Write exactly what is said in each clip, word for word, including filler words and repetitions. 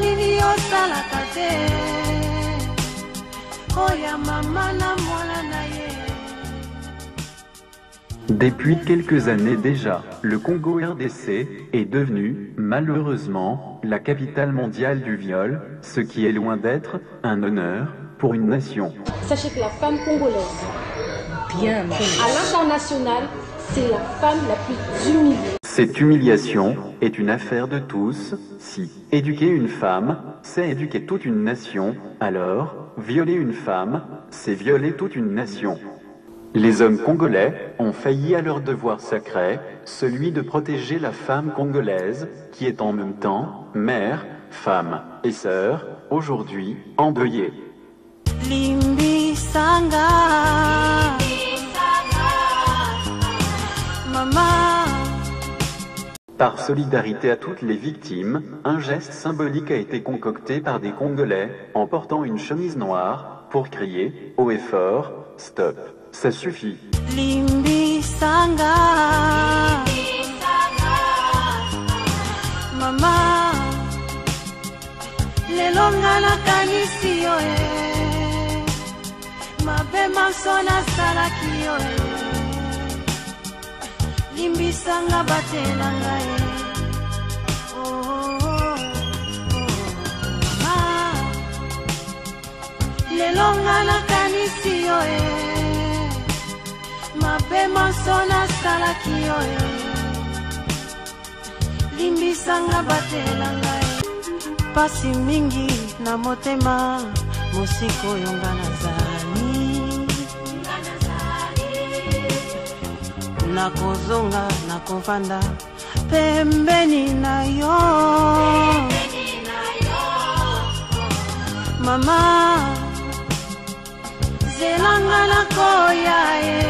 nini osalaka te oya mama na mwana na ye. Depuis quelques années déjà, le Congo R D C est devenu, malheureusement, la capitale mondiale du viol, ce qui est loin d'être un honneur pour une nation. Sachez que la femme congolaise, bien à l'international, c'est la femme la plus humiliée. Cette humiliation est une affaire de tous. Si éduquer une femme, c'est éduquer toute une nation, alors violer une femme, c'est violer toute une nation. Les hommes congolais ont failli à leur devoir sacré, celui de protéger la femme congolaise, qui est en même temps mère, femme et sœur, aujourd'hui endeuillée. Limbi Sanga, Maman. Par solidarité à toutes les victimes, un geste symbolique a été concocté par des Congolais en portant une chemise noire pour crier haut et fort « Stop ». Ça suffit. Limbi Sanga, Mama, lelo ngana kanisi yo e, mabe masona salaki yo e, Limbi Sanga batela ngai, oh, oh, oh, mama, lelo ngana kanisi yo e, mabe masona salaki yo e, Limbi Sanga batela ngai. Pasi mingi na motema, mosiko yonga nazali, nakozonga nakovanda pembeni na yo, mama zelanga nakoya e,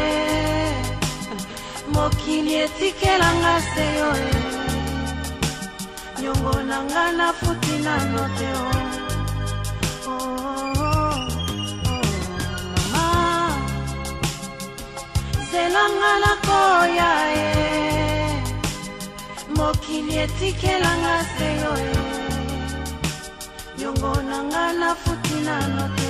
mokili etikelanga se yo e, nyongo nanga nafuti nano te o, oh, oh, oh, mama zelanga nakoya e, mokili etikelanga se yo e, nyongo nanga nafuti nano te